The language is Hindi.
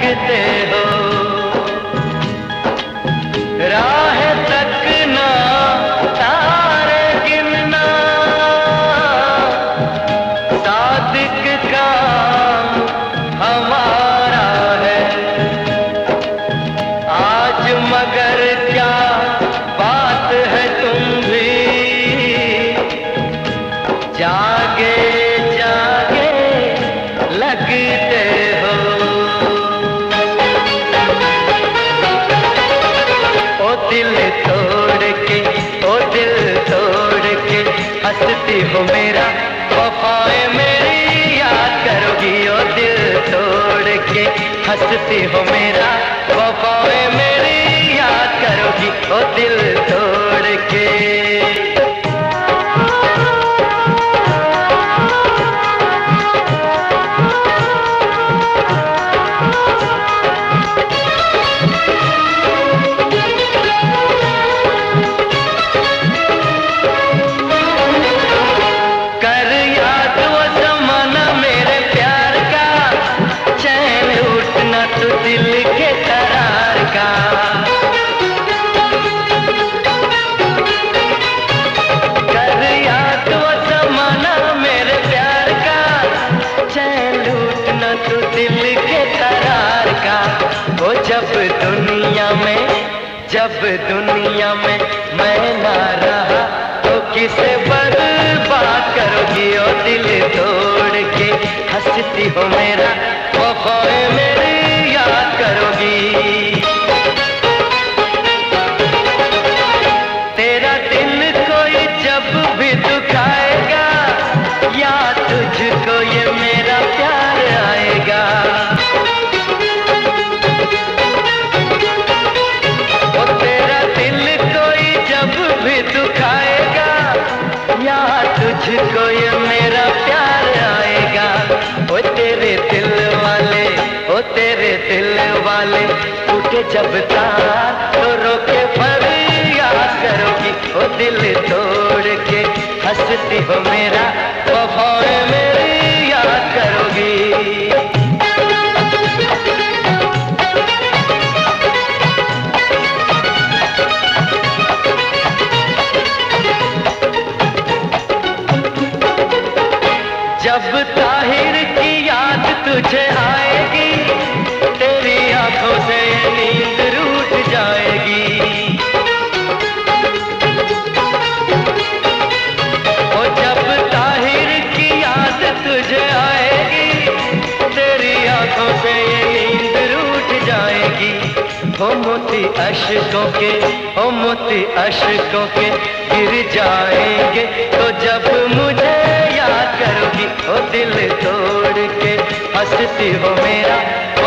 लगते हो। राह तकना तारे गिनना सादिक काम हमारा है। आज मगर क्या बात है तुम भी जागे जागे लगते हो। ओ दिल तोड़ के, ओ दिल तोड़ के हंसती हो मेरा, वफाएं मेरी याद करोगी। ओ दिल तोड़ के हंसती हो मेरा, वफाएं मेरी याद करोगी। ओ दिल तोड़ के। दिल के करार का कर याद वो ज़माना मेरे प्यार का, चैन लूटना तो दिल के करार का। वो जब दुनिया में मैं ना रहा तो किसे बर्बाद करोगी। ओ दिल तोड़ के हंसती हो मेरा, वफाएं मेरी याद करोगी। तेरा दिल कोई जब भी दुखाएगा, या तुझको ये मेरा प्यार आएगा। ओ तेरा दिल कोई जब भी दुखाएगा, या तुझको ये मेरा प्यार आएगा। ओ तेरे दिल वाले, ओ तेरे दिल वाले टूटे जब तार तो रोके फरियाद करोगी। ओ दिल तोड़ के हंसती हो मेरा, वफाएं मेरी याद करोगी। जब ताहिर की याद तुझे आएगी, तेरी आंखों से नींद रूठ जाएगी। ओ जब ताहिर की याद तुझे आएगी, तेरी आंखों से नींद रूठ जाएगी। हो मोती अश्कों के गिर जाएंगे तो जब मुझे याद करोगी। ओ दिल तोड़ के हंसती हो मेरा,